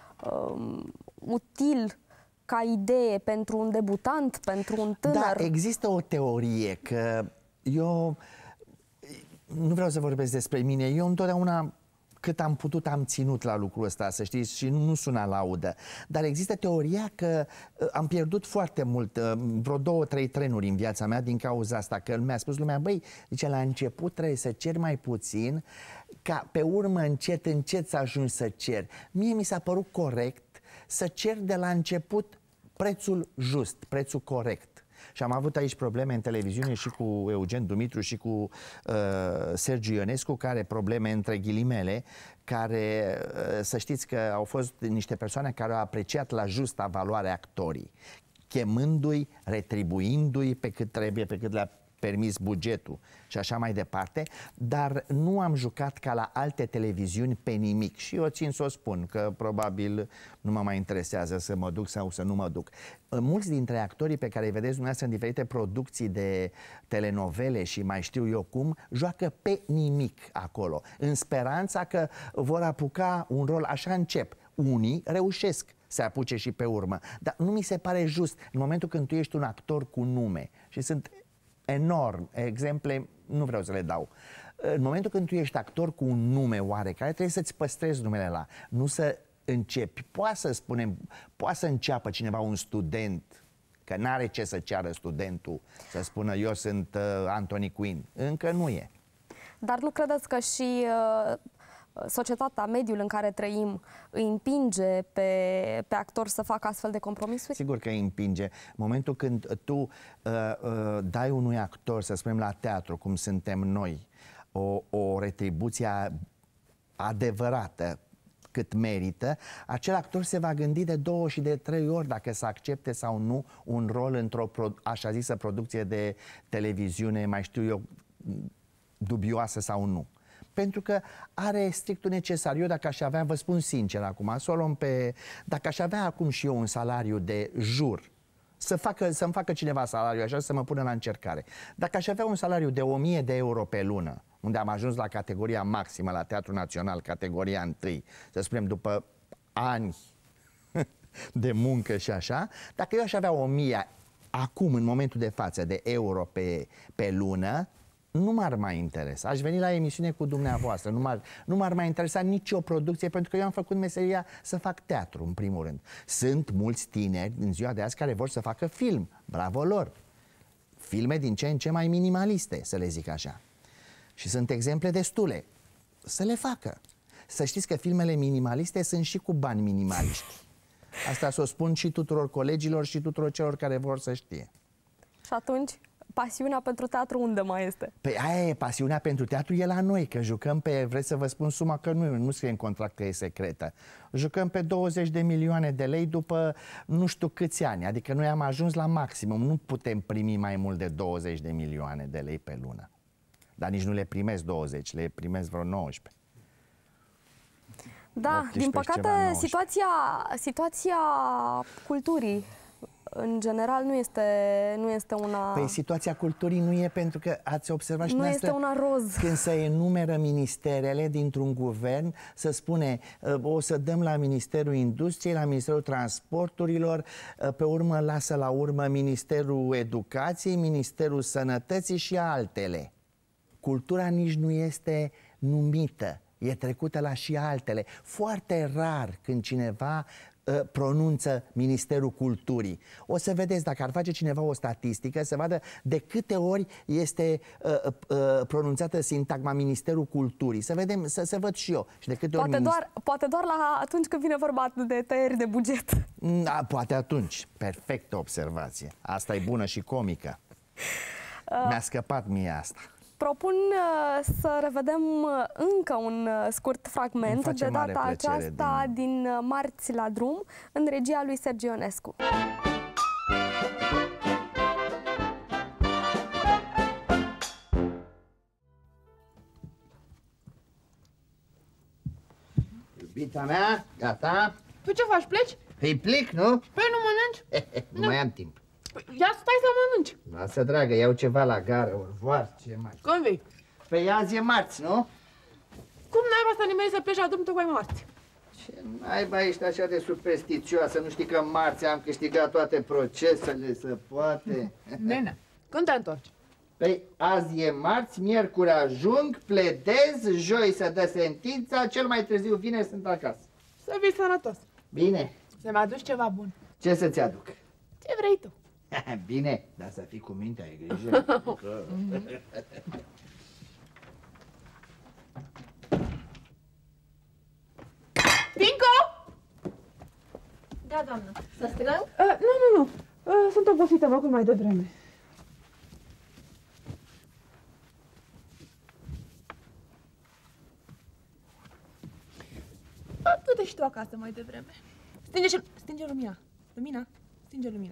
util ca idee pentru un debutant, pentru un tânăr? Da, există o teorie că eu nu vreau să vorbesc despre mine, eu întotdeauna cât am putut am ținut la lucrul ăsta, să știți, și nu suna laudă. Dar există teoria că am pierdut foarte mult, vreo 2-3 trenuri în viața mea din cauza asta, că mi-a spus lumea, băi, zice, la început trebuie să ceri mai puțin, ca pe urmă încet, încet să ajungi să ceri. Mie mi s-a părut corect să cer de la început prețul just, prețul corect. Și am avut aici probleme în televiziune și cu Eugen Dumitru și cu Sergiu Ionescu, care probleme între ghilimele, care să știți că au fost niște persoane care au apreciat la justa valoare actorii, chemându-i, retribuindu-i pe cât trebuie, pe cât le-a permis bugetul și așa mai departe, dar nu am jucat ca la alte televiziuni pe nimic și eu țin să o spun, că probabil nu mă mai interesează să mă duc sau să nu mă duc. Mulți dintre actorii pe care îi vedeți dumneavoastră în diferite producții de telenovele și mai știu eu cum, joacă pe nimic acolo, în speranța că vor apuca un rol, așa încep. Unii reușesc să apuce și pe urmă, dar nu mi se pare just în momentul când tu ești un actor cu nume și sunt enorm, exemple, nu vreau să le dau. În momentul când tu ești actor cu un nume oarecare, trebuie să-ți păstrezi numele ăla, nu să începi. Poate să spunem, poate să înceapă cineva, un student, că n-are ce să ceară studentul, să spună eu sunt Anthony Quinn. Încă nu e. Dar nu credeți că și societatea, mediul în care trăim, îi împinge pe actor să facă astfel de compromisuri? Sigur că îi împinge. În momentul când tu dai unui actor, să spunem la teatru, cum suntem noi, o retribuție adevărată, cât merită, acel actor se va gândi de 2 și de 3 ori dacă să accepte sau nu un rol într-o așa zisă producție de televiziune, mai știu eu, dubioasă sau nu. Pentru că are strictul necesar. Eu dacă aș avea, vă spun sincer acum, să o luăm pe... Dacă aș avea acum și eu un salariu de jur, să-mi facă cineva salariul așa, să mă pună la încercare. Dacă aș avea un salariu de 1000 de euro pe lună, unde am ajuns la categoria maximă, la Teatrul Național, categoria 1, să spunem după ani de muncă și așa, dacă eu aș avea 1000 acum, în momentul de față, de euro pe lună, nu m-ar mai interesa. Aș veni la emisiune cu dumneavoastră. Nu m-ar mai interesa nicio producție, pentru că eu am făcut meseria să fac teatru, în primul rând. Sunt mulți tineri în ziua de azi care vor să facă film. Bravo lor! Filme din ce în ce mai minimaliste, să le zic așa. Și sunt exemple destule. Să le facă. Să știți că filmele minimaliste sunt și cu bani minimaliști. Asta să o spun și tuturor colegilor și tuturor celor care vor să știe. Și atunci, pasiunea pentru teatru unde mai este? Păi aia e, pasiunea pentru teatru e la noi, că jucăm pe, vreți să vă spun suma, că nu scrie în contract că e secretă. Jucăm pe 20 de milioane de lei după nu știu câți ani, adică noi am ajuns la maximum, nu putem primi mai mult de 20 de milioane de lei pe lună. Dar nici nu le primesc 20, le primesc vreo 19. Da, 18, din păcate situația culturii în general nu este una... Păi situația culturii nu e, pentru că ați observat și nu este una roz. Când se enumeră ministerele dintr-un guvern, se spune o să dăm la Ministerul Industriei, la Ministerul Transporturilor, pe urmă lasă la urmă Ministerul Educației, Ministerul Sănătății și altele. Cultura nici nu este numită, e trecută la și altele. Foarte rar când cineva pronunță Ministerul Culturii. O să vedeți, dacă ar face cineva o statistică, să vadă de câte ori este pronunțată sintagma Ministerul Culturii. Să vedem, să văd și eu. Și de câte ori poate doar atunci când vine vorba de tăieri de buget. Da, poate atunci. Perfectă observație. Asta e bună și comică. Mi-a scăpat mie asta. Propun să revedem încă un scurt fragment, de data aceasta din Marți la drum, în regia lui Sergiu Ionescu. Iubita mea, gata? Tu ce faci, pleci? Păi plec, nu? Păi nu mănânci? Nu mai am timp. Ia stai să mănânci. Lasă, dragă, iau ceva la gară, orvoar, ce mai. Cum vei? Păi azi e marți, nu? Cum naiba să nimeni să pleci la drum tocmai marți? Ce naiba ești așa de superstițioasă, nu știi că marți am câștigat toate procesele, se poate? Nene, când te întorci? Păi azi e marți, miercuri ajung, pledez, joi se dă sentința, cel mai târziu vineri sunt acasă. Să fii sănătos. Bine. Să-mi aduci ceva bun. Ce să-ți aduc? Ce vrei tu? Bine, dar să fii cu minte, ai grijă. Pinco! Da, doamnă. Să strâng? Nu. Sunt obosită, mă, cum mai devreme. Du-te și tu acasă mai devreme. Stinge lumina. Stinge lumina.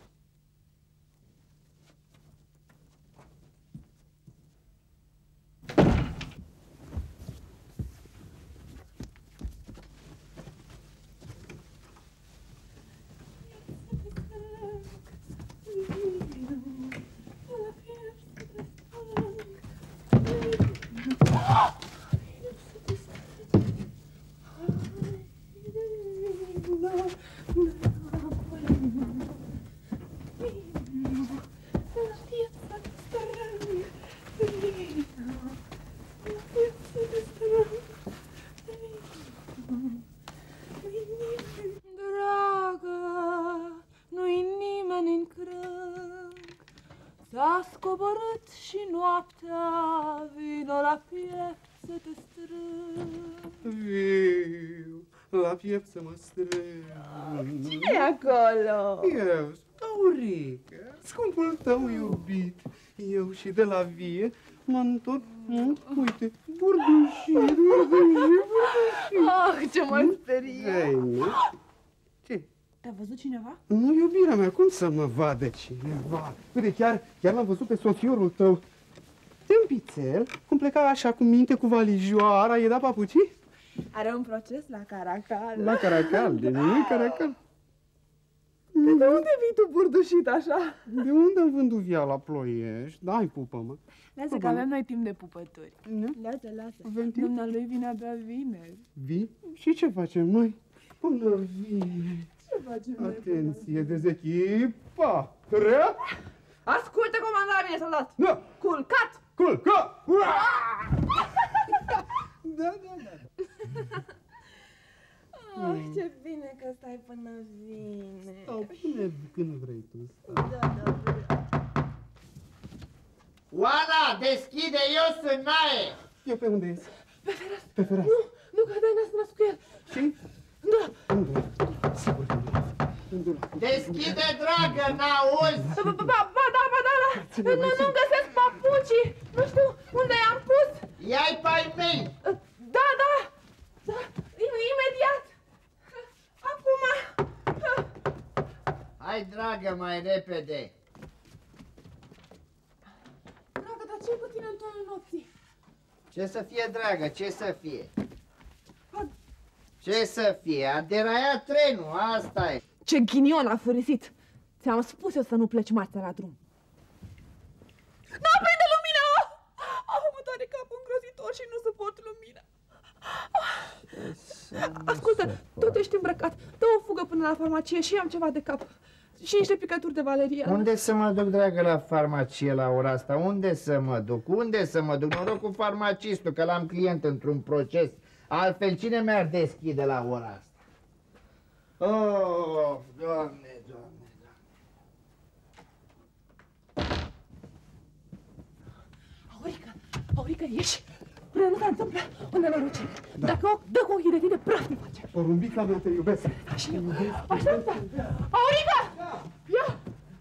S-a scoborât și noaptea vino la piept să te strâng. Viu, la piept să mă strâng. Cine e acolo? Eu, Aurica, scumpul tău iubit. Eu și de la vie mă întorc, uite, burdușir. Ah, ce mă sperie. Ei, nu? Ce? Te-a văzut cineva? Nu, iubirea mea, cum să mă vadă cineva? Uite, chiar l-am văzut pe soțiorul tău. Tâmpițel, cum pleca așa cu minte, cu valijoara, i-a dat papucii? Are un proces la Caracal. La Caracal, de nimic Caracal. De unde vii tu burdușit așa? De unde am vândut via la Ploiești? Dai, pupă-mă. Lasă că avem noi timp de pupături. Lasă. Dumnealui vine abia vineri. Vii? Și ce facem noi? Până vineri. Ce facem noi? Atenție, dezechipa! Rea? Ascultă comandarea mine, soldat! Da! Culcat! Culcat! Da. Oh, ce bine că stai până vine. Stau până când vrei tu. Da. Oana, deschide, eu sunt Nae! Eu pe unde ești? Pe fereastră. Pe fereastră. Nu, că dai nas cu el. Și? Da. Unde? Sigur că nu. Deschide, dragă, n-auzi! Ba da. Nu găsesc papucii. Nu știu unde i-am pus. Ia-i pe ai mei! Da. Imediat. Acum. Hai, dragă, mai repede! Dragă, dar ce-i cu tine în tonul nopții? Ce să fie, dragă, ce să fie? Ce să fie? A deraiat trenul, asta e. Ce ghinion a furisit! Ți-am spus eu să nu pleci marțea la drum. Nu aprinde lumina! Mă doare capul îngrozitor și nu suport lumina. Ascultă, tot ești îmbrăcat. Dă o fugă până la farmacie și am ceva de cap. Și niște picături de valeriană. Unde să mă duc, dragă, la farmacie la ora asta? Unde să mă duc? Noroc cu farmacistul, că l-am client într-un proces. Altfel, cine mi-ar deschide la ora asta? Oh, Doamne. Aurica, ieși! Până nu se întâmplă un nenorocire. Dacă dă cu ochii de tine, praf te face. Porumbica mea, te iubesc. Așteaptă! Aurica! Ia!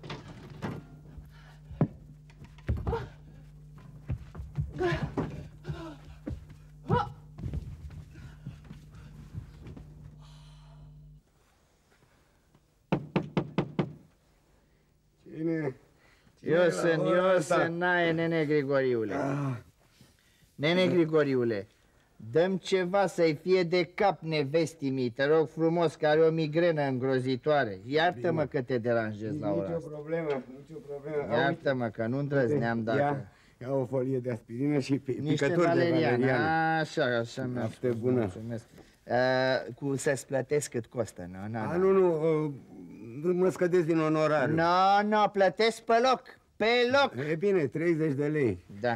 Cine? Eu sunt Nae, nene Grigoriule. Nene Grigoriule, Dăm ceva să-i fie de cap nevestii mii, te rog frumos, că are o migrenă îngrozitoare. Iartă-mă că te deranjez la ora asta. Nicio problemă, nicio problemă. Iartă-mă că nu îndrăzneam dacă... Ia o folie de aspirină și niște picături valerian. de valerian. Așa, Noapte bună. Mulțumesc. Să-ți plătesc cât costă, nu? Nu mă scădeți din onorar. Nu, plătesc pe loc. Pe loc. E bine, 30 de lei. Da.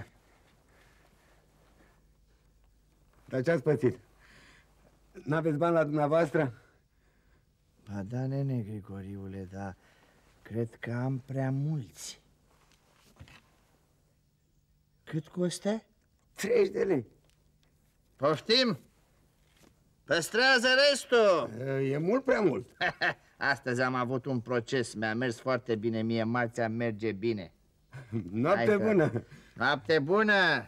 Dar ce-ați pățit? N-aveți bani la dumneavoastră? Ba da, nene Grigoriule, dar cred că am prea mulți. Cât costă? 30 de lei. Poftim? Păstrează restul! E mult prea mult. Astăzi am avut un proces, mi-a mers foarte bine, mie marțea merge bine. Noapte bună! Noapte bună!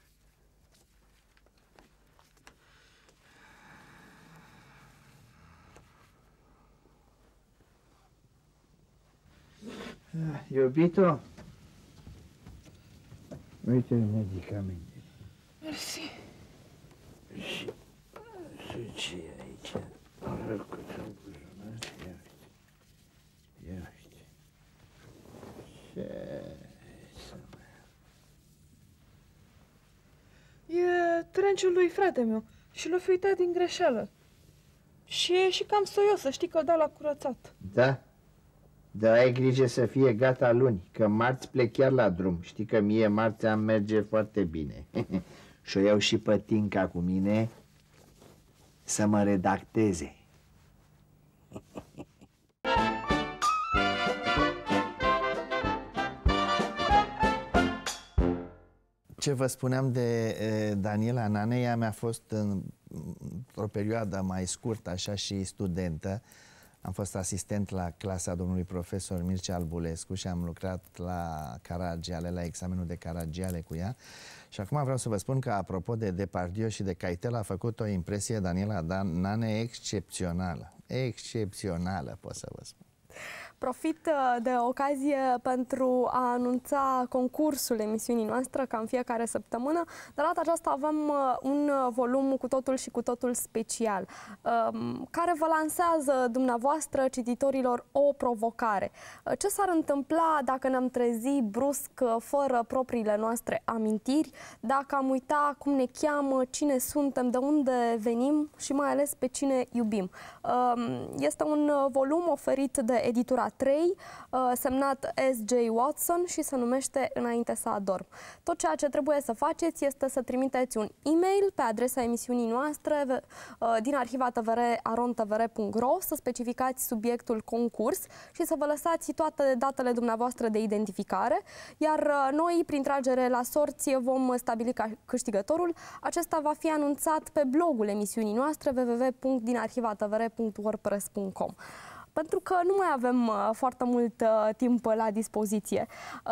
Iubito, uite medicamente. Mersi. Și ce e aici? Ia uite. E trenciul lui frate meu și l-a fi uitat din greșeală. Și e și cam soios, să știi că îl dau la curățat. Da? Dar ai grijă să fie gata luni, că marți plec chiar la drum. Știi că mie marțea îmi merge foarte bine. Și o iau și pe Tinca cu mine să mă redacteze. Ce vă spuneam de Daniela Nane, ea mi-a fost într-o perioadă mai scurtă, așa, și studentă. Am fost asistent la clasa domnului profesor Mircea Albulescu și am lucrat la Caragiale, la examenul de Caragiale cu ea. Și acum vreau să vă spun că, apropo de Depardieu și de Caitel, a făcut o impresie Daniela Nane excepțională. Excepțională, pot să vă spun. Profit de ocazie pentru a anunța concursul emisiunii noastre, ca în fiecare săptămână. Dar data aceasta avem un volum cu totul și cu totul special, care vă lansează dumneavoastră, cititorilor, o provocare. Ce s-ar întâmpla dacă ne-am trezit brusc, fără propriile noastre amintiri, dacă am uitat cum ne cheamă, cine suntem, de unde venim și mai ales pe cine iubim. Este un volum oferit de editura 3, semnat S.J. Watson și se numește Înainte să adorm. Tot ceea ce trebuie să faceți este să trimiteți un e-mail pe adresa emisiunii noastre din arhiva tvr@tvr.ro, să specificați subiectul concurs și să vă lăsați toate datele dumneavoastră de identificare, iar noi, prin tragere la sorți, vom stabili câștigătorul. Acesta va fi anunțat pe blogul emisiunii noastre www.dinarhivatvr.wordpress.com. Pentru că nu mai avem foarte mult timp la dispoziție.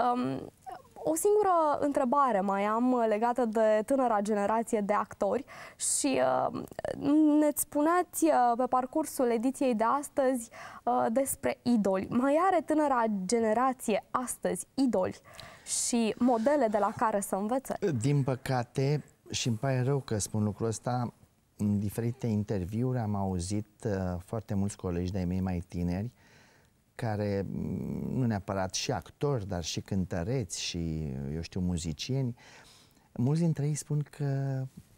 O singură întrebare mai am legată de tânăra generație de actori și ne-ți spuneați pe parcursul ediției de astăzi despre idoli. Mai are tânăra generație astăzi idoli și modele de la care să învețe? Din păcate, și îmi pare rău că spun lucrul ăsta, în diferite interviuri am auzit foarte mulți colegi de-ai mei mai tineri, care nu neapărat și actori, dar și cântăreți și, eu știu, muzicieni. Mulți dintre ei spun că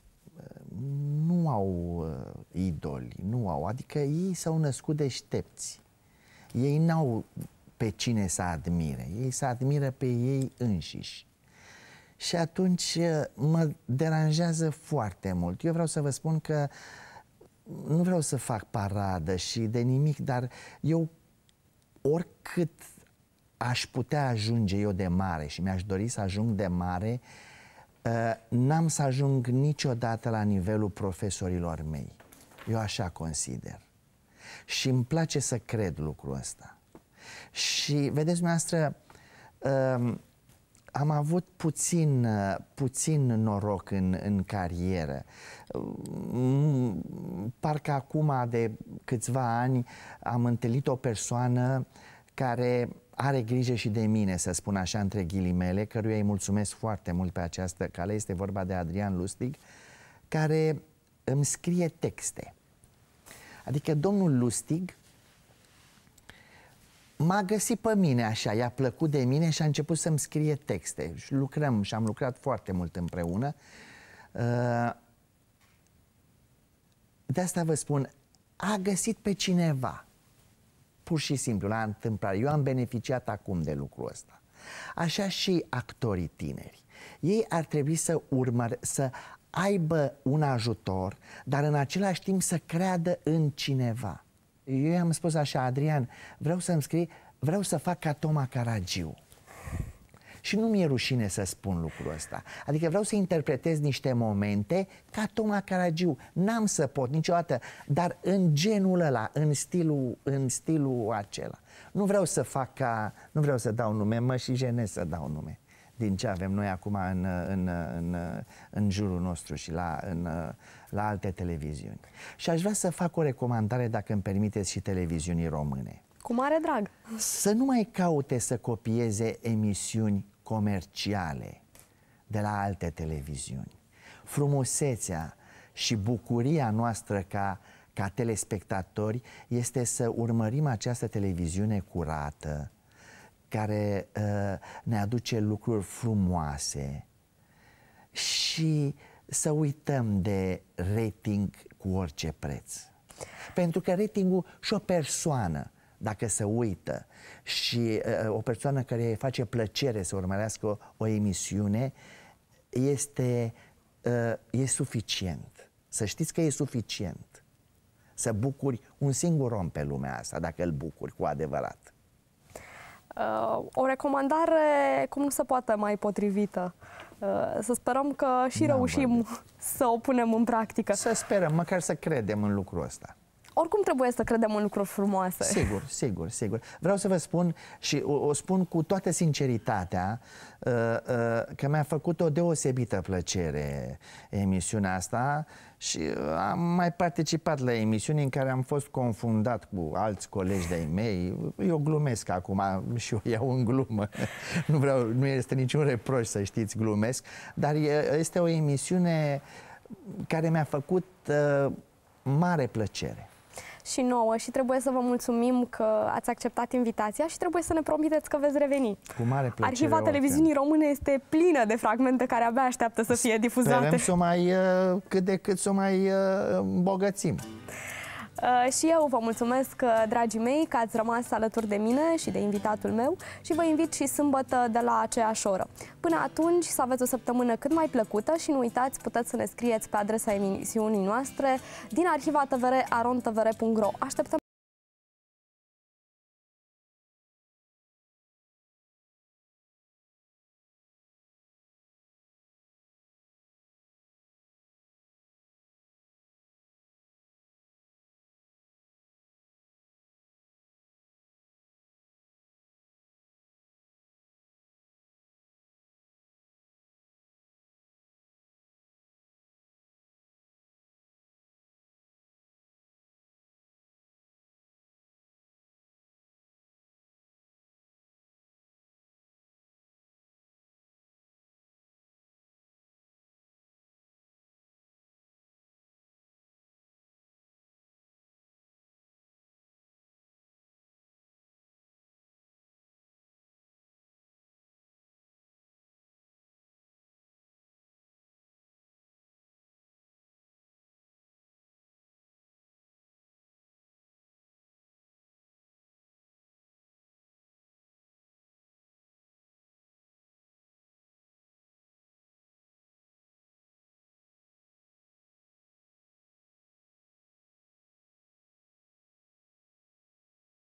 nu au idoli, nu au, adică ei s-au născut deștepți. Ei n-au pe cine să admire, ei se admiră pe ei înșiși. Și atunci mă deranjează foarte mult. Eu vreau să vă spun că nu vreau să fac paradă și de nimic, dar eu, oricât aș putea ajunge eu de mare și mi-aș dori să ajung de mare, n-am să ajung niciodată la nivelul profesorilor mei. Eu așa consider. Și îmi place să cred lucrul ăsta. Și, vedeți, dumneavoastră, am avut puțin noroc în carieră. Parcă acum, de câțiva ani, am întâlnit o persoană care are grijă și de mine, să spun așa, între ghilimele, căruia îi mulțumesc foarte mult pe această cale. Este vorba de Adrian Lustig, care îmi scrie texte. Adică domnul Lustig m-a găsit pe mine așa, i-a plăcut de mine și a început să-mi scrie texte. Și lucrăm și am lucrat foarte mult împreună. De asta vă spun, a găsit pe cineva. Pur și simplu, la întâmplare. Eu am beneficiat acum de lucrul ăsta. Așa și actorii tineri. Ei ar trebui să aibă un ajutor, dar în același timp să creadă în cineva. Eu i-am spus așa, Adrian, vreau să-mi scrii, vreau să fac ca Toma Caragiu. Și nu mi-e rușine să spun lucrul ăsta. Adică vreau să interpretez niște momente ca Toma Caragiu. N-am să pot niciodată, dar în genul ăla, în stilul acela. Nu vreau să fac ca... Nu vreau să dau nume, mă și jenez să dau nume. Din ce avem noi acum în jurul nostru și la alte televiziuni. Și aș vrea să fac o recomandare, dacă îmi permiteți, și televiziunii române. Cu mare drag. Să nu mai caute să copieze emisiuni comerciale de la alte televiziuni. Frumusețea și bucuria noastră ca telespectatori este să urmărim această televiziune curată, care ne aduce lucruri frumoase și să uităm de rating cu orice preț. Pentru că ratingul și o persoană, dacă se uită, și o persoană care îi face plăcere să urmărească o emisiune, e suficient. Să știți că e suficient să bucuri un singur om pe lumea asta, dacă îl bucuri cu adevărat. O recomandare cum nu se poate mai potrivită. Să sperăm că și reușim să o punem în practică. Să sperăm, măcar să credem în lucrul ăsta. Oricum trebuie să credem în lucruri frumoase. Sigur, sigur, sigur. Vreau să vă spun și o spun cu toată sinceritatea că mi-a făcut o deosebită plăcere emisiunea asta și am mai participat la emisiuni în care am fost confundat cu alți colegi de-ai mei. Eu glumesc acum și o iau în glumă. Nu este niciun reproș, să știți, glumesc, dar este o emisiune care mi-a făcut mare plăcere. Și nouă, și trebuie să vă mulțumim că ați acceptat invitația și trebuie să ne promiteți că veți reveni. Cu mare plăcere. Arhiva televiziunii române este plină de fragmente care abia așteaptă să fie difuzate. Sperăm să o mai, cât de cât să o mai îmbogățim. Și eu vă mulțumesc, dragii mei, că ați rămas alături de mine și de invitatul meu și vă invit și sâmbătă de la aceeași oră. Până atunci, să aveți o săptămână cât mai plăcută și nu uitați, puteți să ne scrieți pe adresa emisiunii noastre din arhiva tvr@arontvr.ro. Așteptăm